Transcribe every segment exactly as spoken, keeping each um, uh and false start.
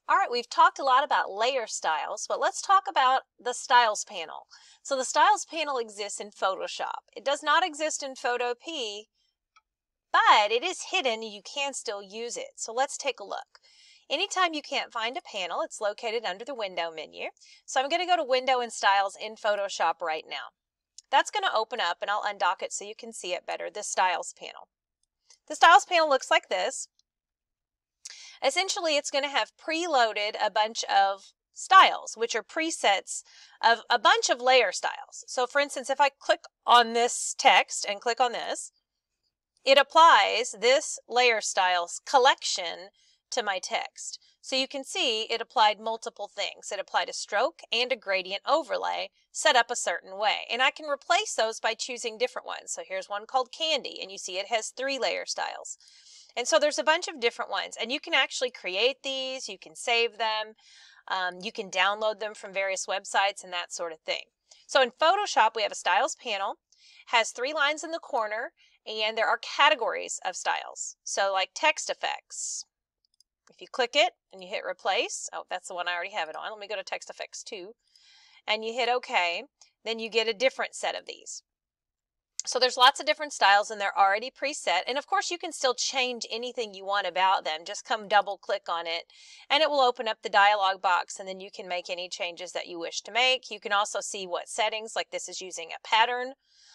All right, we've talked a lot about layer styles, but let's talk about the styles panel. So the styles panel exists in Photoshop. It does not exist in Photopea, but it is hidden and you can still use it. So let's take a look. Anytime you can't find a panel, it's located under the window menu. So I'm going to go to Window and Styles in Photoshop right now. That's going to open up, and I'll undock it so you can see it better, the styles panel. The styles panel looks like this. Essentially, it's going to have preloaded a bunch of styles, which are presets of a bunch of layer styles. So for instance, if I click on this text and click on this, it applies this layer styles collection to my text. So you can see it applied multiple things. It applied a stroke and a gradient overlay set up a certain way. And I can replace those by choosing different ones. So here's one called Candy, and you see it has three layer styles. And so there's a bunch of different ones, and you can actually create these, you can save them, um, you can download them from various websites and that sort of thing. So in Photoshop, we have a styles panel, has three lines in the corner, and there are categories of styles. So like text effects. If you click it and you hit replace, oh, that's the one I already have it on. Let me go to text effects two, and you hit OK, then you get a different set of these. So there's lots of different styles and they're already preset, and of course you can still change anything you want about them. Just come double click on it and it will open up the dialog box, and then you can make any changes that you wish to make. You can also see what settings, like this is using a pattern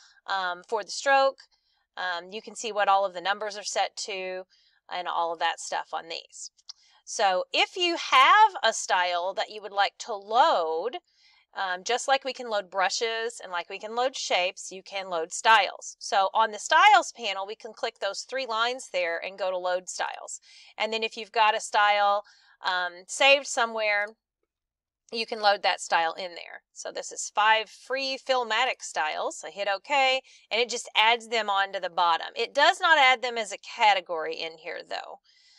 um, for the stroke. Um, you can see what all of the numbers are set to and all of that stuff on these. So if you have a style that you would like to load, Um, just like we can load brushes and like we can load shapes, you can load styles. So on the styles panel, we can click those three lines there and go to load styles. And then if you've got a style um, saved somewhere, you can load that style in there. So this is five free Filmatic styles. I hit OK, and it just adds them onto the bottom. It does not add them as a category in here though.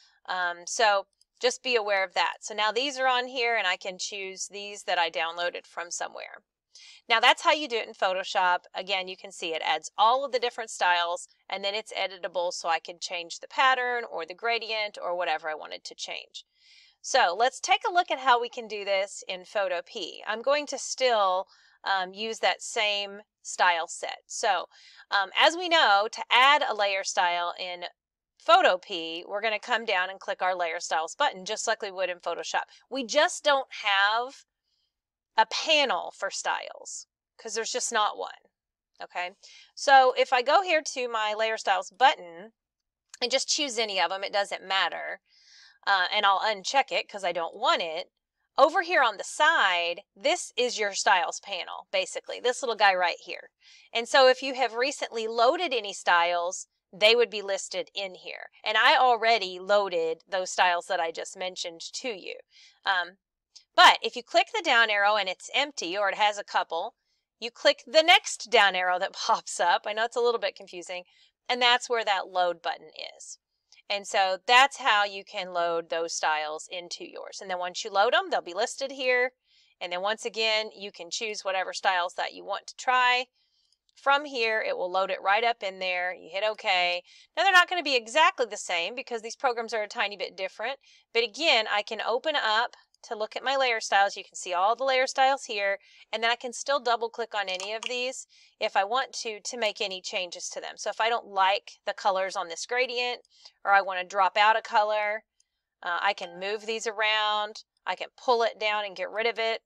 Um, so just be aware of that. So now these are on here, and I can choose these that I downloaded from somewhere. Now that's how you do it in Photoshop. Again, you can see it adds all of the different styles, and then it's editable, so I can change the pattern or the gradient or whatever I wanted to change. So let's take a look at how we can do this in Photopea. I'm going to still um, use that same style set. So um, as we know, to add a layer style in Photopea, we're going to come down and click our layer styles button just like we would in Photoshop. We just don't have a panel for styles because there's just not one. Okay, so if I go here to my layer styles button and just choose any of them, it doesn't matter, uh, and I'll uncheck it because I don't want it. Over here on the side, this is your styles panel, basically, this little guy right here. And so if you have recently loaded any styles, they would be listed in here. And I already loaded those styles that I just mentioned to you. Um, but if you click the down arrow and it's empty, or it has a couple, you click the next down arrow that pops up. I know it's a little bit confusing, and that's where that load button is. And so that's how you can load those styles into yours. And then once you load them, they'll be listed here. And then once again, you can choose whatever styles that you want to try. From here, it will load it right up in there. You hit OK. Now, they're not going to be exactly the same because these programs are a tiny bit different. But again, I can open up to look at my layer styles. You can see all the layer styles here. And then I can still double click on any of these if I want to, to make any changes to them. So if I don't like the colors on this gradient, or I want to drop out a color, uh, I can move these around. I can pull it down and get rid of it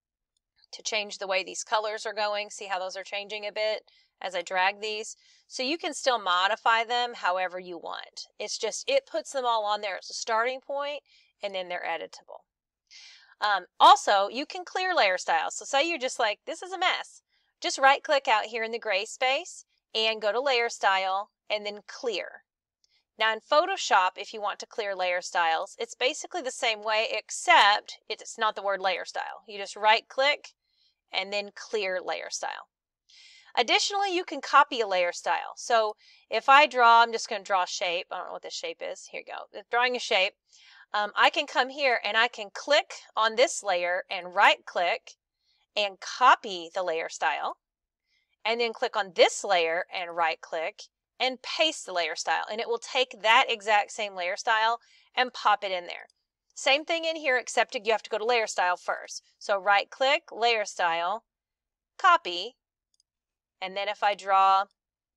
to change the way these colors are going. See how those are changing a bit as I drag these? So you can still modify them however you want. It's just, it puts them all on there as a starting point, and then they're editable. Um, also, you can clear layer styles. So say you're just like, this is a mess. Just right click out here in the gray space and go to layer style and then clear. Now in Photoshop, if you want to clear layer styles, it's basically the same way, except it's not the word layer style. You just right click and then clear layer style. Additionally, you can copy a layer style. So if I draw, I'm just going to draw a shape. I don't know what this shape is. Here you go. If drawing a shape, um, I can come here and I can click on this layer and right click and copy the layer style, and then click on this layer and right click and paste the layer style, and it will take that exact same layer style and pop it in there. Same thing in here, except you have to go to layer style first. So right click, layer style, copy, and then if I draw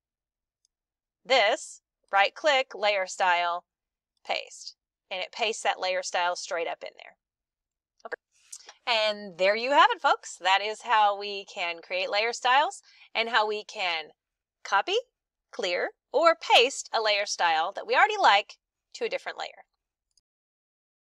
this, right click, layer style, paste, and it pastes that layer style straight up in there. Okay. And there you have it, folks. That is how we can create layer styles and how we can copy, clear, or paste a layer style that we already like to a different layer.